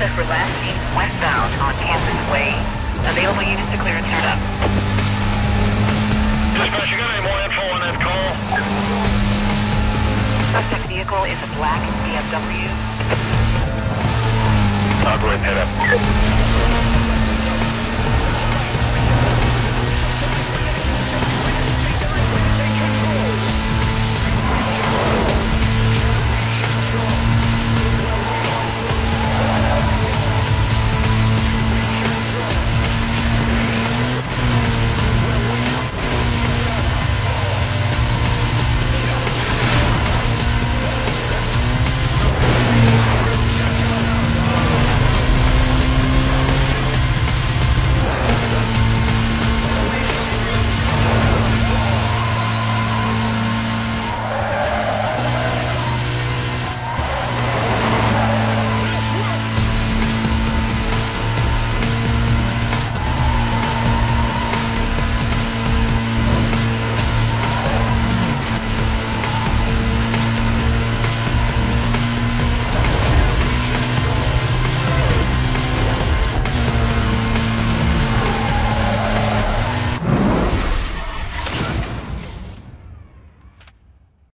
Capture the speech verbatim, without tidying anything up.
Process for last seen westbound on Campus Way. Available units to clear and turn up. Dispatch, you got any more info on that call? Suspect vehicle is a black B M W. I'll go ahead and head up.